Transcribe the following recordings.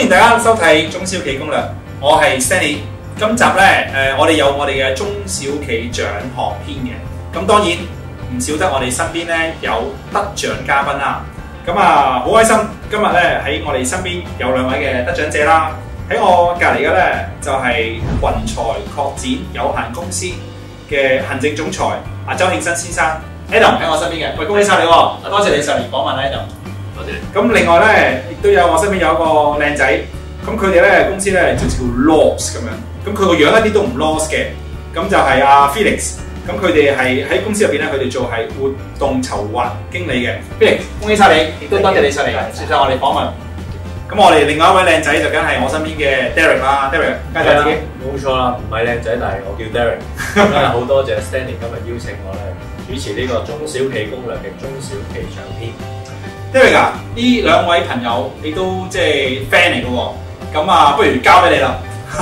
迎大家收睇中小企攻略，我係 Stanley。今集咧我哋有我哋嘅中小企獎項篇嘅，咁當然唔少得我哋身邊咧有得獎嘉賓啦。咁啊好開心，今日咧喺我哋身邊有兩位嘅得獎者啦。喺我隔離嘅咧就係雲財擴展有限公司嘅行政總裁阿周慶新先生 Adam 喺我身邊嘅，喂，恭喜晒你喎！多謝你上嚟訪問 Adam。 多謝。 咁另外咧亦都有我身邊有一個靚仔，咁佢哋咧公司咧就叫 Lost 咁樣，咁佢個樣一啲都唔 Lost 嘅，咁就係阿 Felix。咁佢哋係喺公司入邊咧，佢哋做係活動籌劃經理嘅。Felix，恭喜晒你，亦都多謝你上嚟接受我哋訪問。咁我哋另外一位靚仔就梗係我身邊嘅 Derek 啦 ，Derek 介紹自己。 冇錯啦，唔係靚仔，但係我叫 Derek。咁啊，好多謝 Stanley 今日邀請我咧主持呢個中小企攻略嘅中小企獎篇。 Derek 啊，呢兩位朋友你都即係 fan 嚟嘅喎，咁啊不如交俾你啦。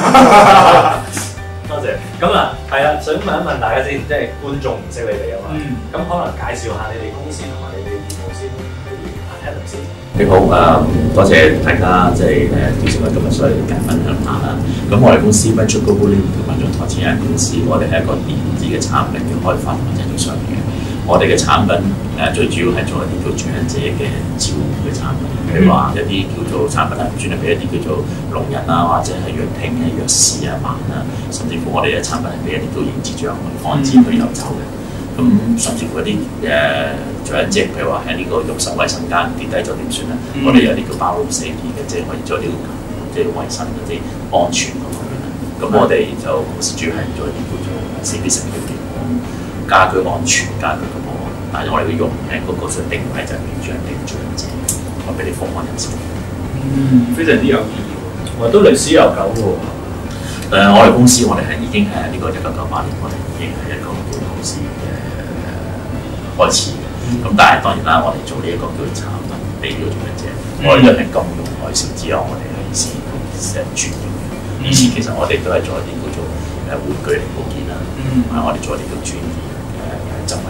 多謝。咁啊，係啦，想問一問大家先，即係觀眾唔識你哋啊嘛。咁可能介紹下你哋公司同埋你哋業務先，不如阿 Adam 先。 你好，多謝大家即係邀請我今日上嚟分享下啦。咁我哋公司 Venture Global Limited 雲財拓展有限公司，我哋係一個電子嘅產品嘅開發同埋製造商嚟嘅。我哋嘅產品最主要係做一啲叫長者嘅照顧嘅產品，譬如話一啲叫做產品係專係俾一啲叫做聾人啊，或者係弱聽嘅、弱視啊、盲啊，甚至乎我哋嘅產品係俾一啲叫認知障礙放置去遊走嘅。咁甚至乎一啲長者，譬如話喺呢個浴室衞生間跌低咗點算咧？我哋有啲叫包容safety嘅，即係可以做啲即係衞生嗰啲安全嗰方面啦。咁我哋就公司主要係做一啲叫做4B成嘅家居安全、家居嘅保安。但係我哋嘅用嗰個嘅定位就係面向俾長者，我俾你服務人士。 非常之有意義。 我都歷史悠久喎。 我哋公司我哋係已經係呢個1998年，我哋已經係一個叫公司嘅開始嘅。咁但係當然啦，我哋做呢一個叫產品俾呢個長者，我哋一定金融海嘯之後，我哋係先轉型嘅。以前其實我哋都係做一啲叫做玩具零部件啦，我哋做一啲叫專業嘅執位。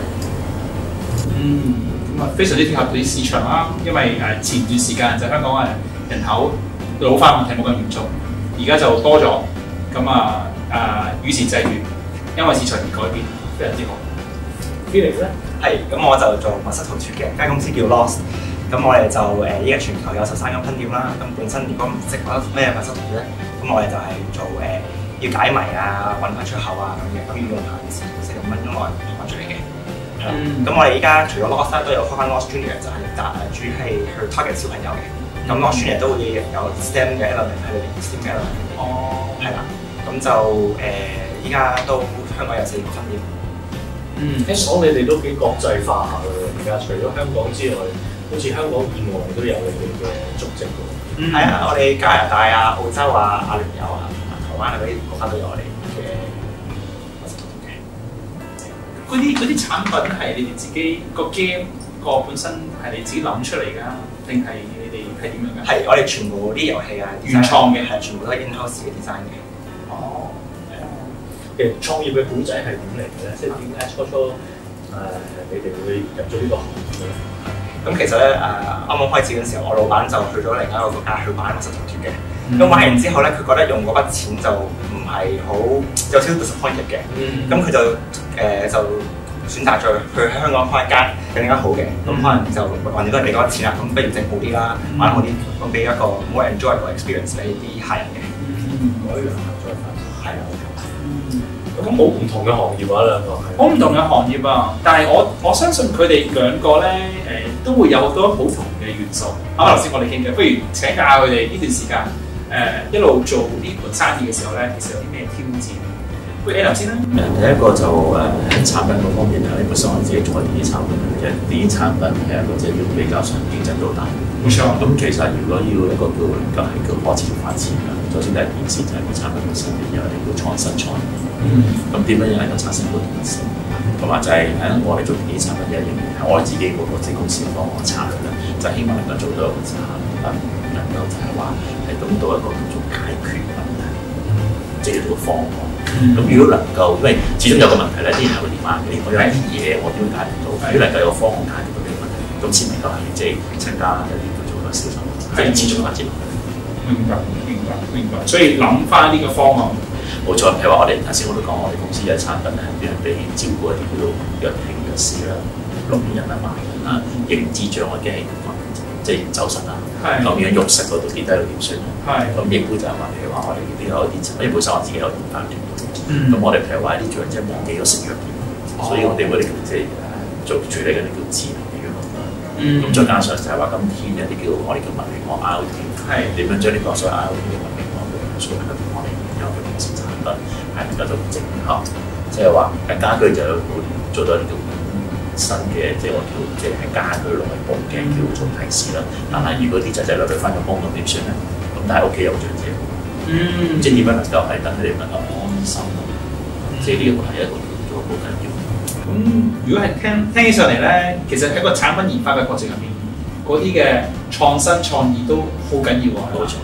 咁啊非常之貼合啲市場啦，因為前段時間就香港人口老化問題冇咁嚴重，而家就多咗。咁與時俱進，因為市場而改變，非常之好。 Felix 咧， 係，咁我就做密室逃脫嘅，間公司叫 Lost。咁我哋就依家全球有13間分店啦。咁本身如果唔識咩密室逃脫咧，咁我哋就係做要解謎啊、揾翻出口啊咁嘅，咁要用40蚊鐘內揾出嚟嘅。咁我哋依家除咗 Lost 都有開翻 Lost Junior， 就係主要係去 target 小朋友嘅。咁 Lost Junior 都會有 STEM 嘅 element 喺裏邊 ，STEM 嘅 element。係啦。咁就依家都香港有4個分店。 聽講你哋都幾國際化下㗎喎，而家除咗香港之外，好似香港以外都有你哋嘅足跡㗎喎。 係啊，我哋加拿大啊、澳洲啊、阿聯酋啊、同埋台灣啊嗰啲國家都有我哋嘅。 嗰啲產品係你哋自己個 game 個本身係你自己諗出嚟㗎，定係你哋係點樣㗎？ 係，我哋全部啲遊戲啊原創嘅， 係全部都係 in-house 嘅 design 嘅。 其實創業嘅古仔係點嚟嘅咧？即係點解初你哋會入咗呢個行業咧？ 咁其實咧啱啱開始嗰陣時候，我老闆就去咗另一個國家去玩密室逃脫嘅。咁玩完之後咧，佢覺得用嗰筆錢就唔係好有少少 disappointed 嘅。咁佢就選擇咗去香港開一間更加好嘅。咁可能就橫掂都係俾嗰筆錢啦，咁不如整好啲啦，玩好啲，咁俾一個 more enjoyable experience 俾啲客人嘅。 可以再發展。係啊。咁好唔同嘅行業啊，兩個係好唔同嘅行業啊，但係我相信佢哋兩個咧都會有好多好同嘅元素。啱頭先我哋傾嘅，不如請教下佢哋呢段時間一路做呢盤生意嘅時候咧，其實有啲咩挑戰？不如 A 頭先啦。 第一個就喺產品嗰方面咧，本身我自己做電子產品嘅，電子產品係一個即係要比較上競爭度大。 冇錯。咁其實如果要一個叫能夠係叫可持續發展啦，首先第一件事就係個產品本身有一定要創新創意。咁點樣能夠產生到電子？同埋就係我哋做電子產品一樣嘢，我哋自己嗰個即公司嘅方案策略咧，就希望能夠做到一個產品能夠就係話係揾到一個叫做解決問題，即係一個方案。咁如果能夠，因為始終有個問題咧，啲人係會點啊？我有啲嘢我點解決到？如果能夠有個方案解決到呢個問題，咁先能夠係即係增加一啲叫做個銷售，即係持續發展。 明白。所以諗翻呢個方案。 冇錯，譬如話我哋頭先我都講，我哋公司嘅產品咧，點樣俾照顧一啲叫做弱聽弱視啦、聾人啊、盲人啊、認知障礙嘅即係走神啊，咁樣肉食嗰度跌低到點算咧？咁亦都就係話，譬如話我哋呢啲有啲，因為本身我自己有研發團隊，咁我哋譬如話啲長者忘記咗食藥，所以我哋嗰啲即係做處理嗰啲叫智能嘅藥物啦。咁再加上就係話今天有啲叫我哋叫文明學 IoT， 點樣將呢個所謂 IoT 嘅文明學嘅元素喺我哋有嘅公司產品係能夠做整合，即係話家居就做到呢個新嘅，即係我叫即係喺家居內部嘅叫做提示啦。但係如果啲仔仔女女翻咗工咁點算咧？咁但係屋企有長者，即係點樣能夠係等佢哋能夠安心？即係呢個係一個叫做好緊要。 咁如果係聽起上嚟咧，其實喺個產品研發嘅過程入邊，嗰啲嘅創新創意都好緊要喎。 冇錯。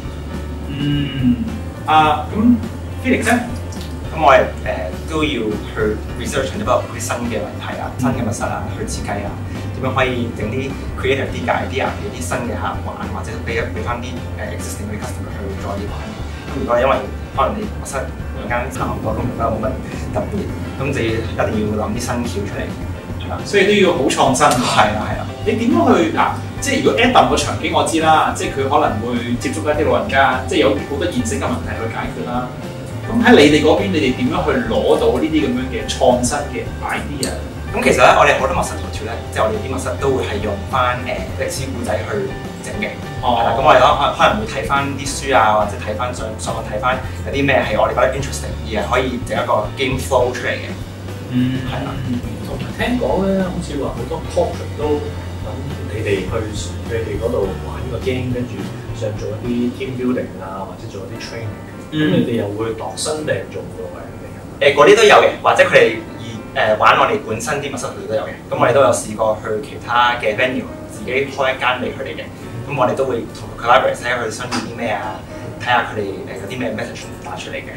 咁 Felix 咧？ 咁我哋都要去 research 一啲新嘅問題啊、新嘅密室啊，去設計啊，點樣可以整啲 creative 啲 idea 俾啲新嘅客人玩，或者俾翻啲existing 嘅 customer 去再啲玩。咁如果因為可能你密室兩間差唔多，咁而家冇乜特別，咁就一定要諗啲新橋出嚟，係啦。 所以都要好創新。 係啦。 你點樣去嗱？即係如果 Adam 個場景我知啦，即係佢可能會接觸一啲老人家，即係有好多現成嘅問題去解決啦。咁喺你哋嗰邊，你哋點樣去攞到呢啲咁樣嘅創新嘅 idea？ 咁其實咧，我哋好多密室圖書咧，即係我哋啲密室都會係用翻歷史故仔去整嘅。咁我哋可能會睇翻啲書啊，或者睇翻上網睇翻有啲咩係我哋覺得 interesting， 而係可以整一個 game flow 出嚟嘅。係啦。 同埋聽講咧，好似話好多 corporate 都揾你哋去你哋嗰度玩呢個 game，跟住想做一啲 team building 啊，或者做一啲 training。咁你哋又會度身訂做㗎喎？ 嗰啲都有嘅，或者佢哋玩我哋本身啲密室佢哋都有嘅。咁我哋都有試過去其他嘅 venue， 自己開一間俾佢哋嘅。咁我哋都會同 collaborate 睇下佢哋想要啲咩啊，睇下佢哋有啲咩 message 打出嚟嘅。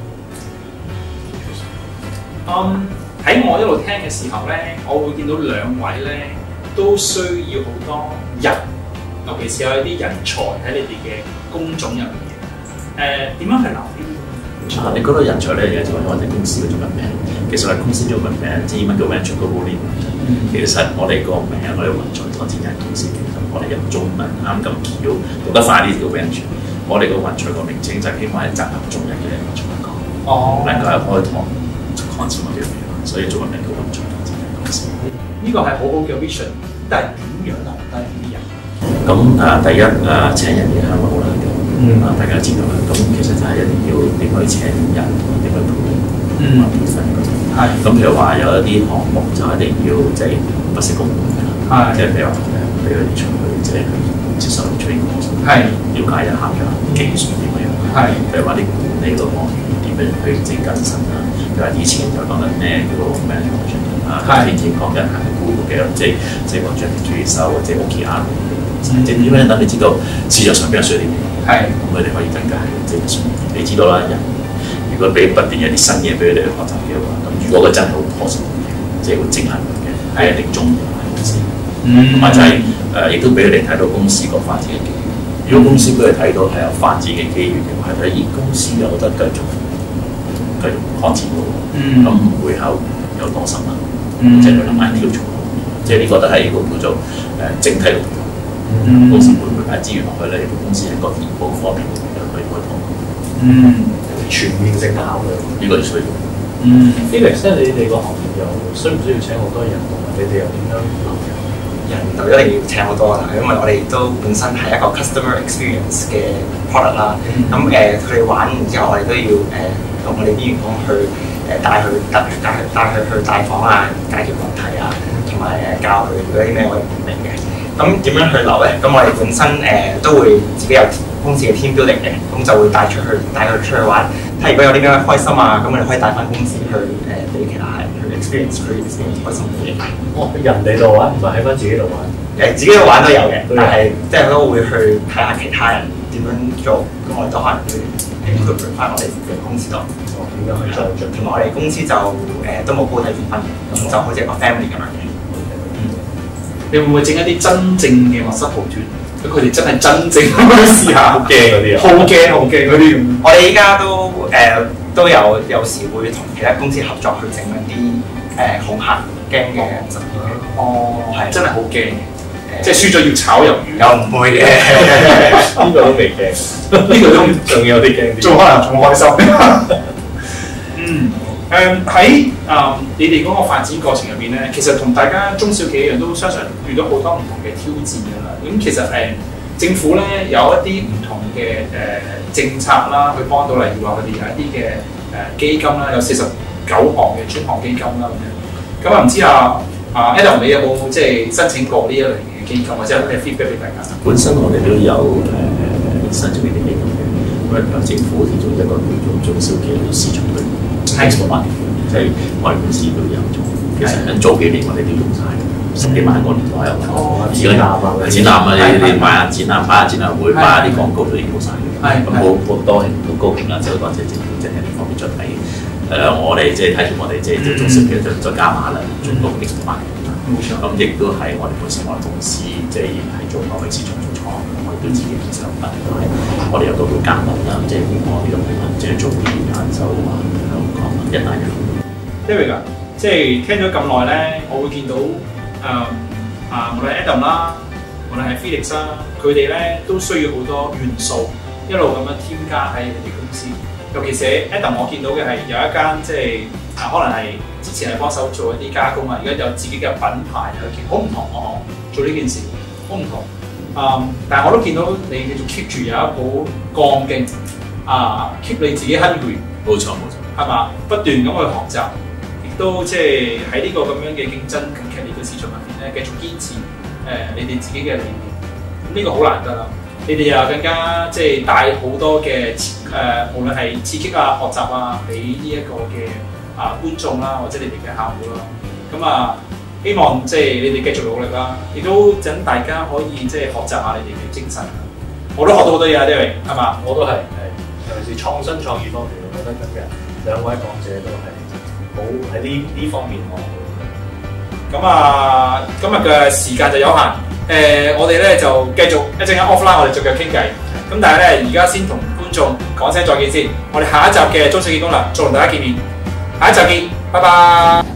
喺我一路聽嘅時候咧，我會見到兩位咧都需要好多人，尤其是有啲人才喺你哋嘅工種入面。點樣去留啲？ 你講到人才呢樣嘢就係我哋公司嘅中文名。其實我哋公司中文名即係英文叫 Venture Global Link。其實我哋個名我哋雲才拓展有限公司，其實我哋用中文啱咁巧讀得快啲叫 Venture。我哋個雲才個名稱就係希望係集合眾人嘅中文講，能夠係開拓擴展我哋嘅名，所以中文名叫雲才拓展有限公司。 呢個係好好嘅 vision，但係點樣留低呢啲人？ 咁第一請人嘅香港好難嘅。大家知道啦，咁其實就係一定要點去請人，點去培訓佢。咁譬如話有一啲項目就一定要即係不惜工本㗎啦，即係譬如話俾佢哋出去即係接受啲 training course，了解一下嘅技術點樣。譬如話啲管理嗰方面點樣去整謹慎啦。譬如話以前就講緊咩叫做 management 以前講緊係顧嘅即係講將主收或者 OKR。即係點樣等你知道市場上邊有需要啲咩？咁佢哋可以更加係即係你知道啦，人如果俾不斷有啲新嘢俾佢哋去學習嘅話，咁如果佢真係好妥善嘅，即係好精行嘅，係一定中意公司。同埋就係亦都俾佢哋睇到公司個發展嘅機遇。如果公司俾佢睇到係有發展嘅機遇嘅話，係咦公司有得繼續擴展到，咁會後有多心啦，即係佢諗埋呢個做，即係呢個都係一個叫做整體嘅。公司會唔會派資源落去咧？公司喺個業務方面又可以開拓。 全面性嘅考慮， 呢個係需要。 Felix 咧，你哋個行業又需唔需要請好多人？同埋你哋又點樣留人？ 人就一定要請好多啦，因為我哋都本身係一個 customer experience 嘅 product 啦。咁佢哋玩完之後，我哋都要同我哋啲員工去帶佢去帶訪啊，解決問題啊，同埋教佢嗰啲咩我哋唔明嘅。咁點樣去留咧？咁我哋本身都會自己有公司嘅 team building 嘅，咁就會帶佢出去玩。睇如果有啲咩開心啊，咁我哋可以帶翻公司去俾其他人去 experience 佢啲開心嘅嘢。 人哋度玩，唔係喺翻自己度玩。 自己度玩都有嘅，但係即係都會去睇下其他人點樣做。咁我哋都可能會 incorporate 翻我哋嘅公司度。 點樣去做？ 同埋我哋公司就都冇高低之分嘅，咁就好似一個 family 咁樣嘅。 你會唔會整一啲真正嘅密室逃脫嗰佢哋真係真正咁樣試下， 好驚嗰啲啊！ 好驚嗰啲咁。 我哋依家都有時會同其他公司合作去整一啲恐嚇驚嘅實驗嘅。 哦， 係真係好驚嘅，即係輸咗要炒魷魚。 又唔會嘅， 呢個都未驚， 呢個都仲有啲驚啲。 仲可能仲開心。喺你哋嗰個發展過程入邊咧，其實同大家中小企一樣，都相信遇到好多唔同嘅挑戰㗎啦。咁其實政府咧有一啲唔同嘅政策啦，去幫到，例如話佢哋有一啲嘅基金啦，有49項嘅專項基金啦咁樣。咁唔知Adam 你有冇即係申請過呢一類型嘅基金，或者有咩 feedback 俾大家？ 本身我哋都有申請呢啲基金嘅，咁政府其中一個叫做中小企業市場嘅 export market，即係我哋公司都有做。其實喺早幾年我哋都用晒10幾萬個年都係有嘅。而家展覽啊，你買下展覽，擺下展覽會，擺下啲廣告都已經冇晒嘅。咁好多好高興啦，就多謝政府即係呢方面出嚟。我哋即係睇住我哋即係做中小企業再加碼啦，進攻 export market。 冇錯。 咁亦都係我哋本身我哋公司即係係做貿易市場做廠，我哋都自己其實有份，但係我哋有個叫加盟啦，即係我哋用即係做啲亞洲啊、香港啊、一帶一路。 David 啊，即係聽咗咁耐咧，我會見到無論 Adam 啦，無論係 Felix 啦，佢哋咧都需要好多元素一路咁樣添加喺你哋公司。尤其是 Adam，我見到嘅係有一間即係可能係之前係幫手做一啲加工啊，而家有自己嘅品牌啊，好唔同啊！做呢件事好唔同但係我都見到你繼續 keep 住有一股幹勁keep 你自己 hungry。 冇錯， 係嘛？不斷咁去學習，亦都即係喺呢個咁樣嘅競爭咁劇烈嘅市場入邊咧，繼續堅持你哋自己嘅理念。咁呢個好難得啦！你哋又更加即係帶好多嘅無論係刺激學習俾呢一個嘅觀眾啦，或者你哋嘅客戶啦。咁希望即係你哋繼續努力啦，亦都等大家可以即係學習下你哋嘅精神。我都學到好多嘢David，係嘛？ 我都係尤其是創新創意方面，我覺得今日兩位講者都係好喺呢方面學到。今日嘅時間就有限。我哋咧就繼續一陣間 offline， 我哋繼續傾偈。咁但係咧，而家先同觀眾講聲再見先。我哋下一集嘅中小企業攻略再同大家見面。下一集見，拜拜。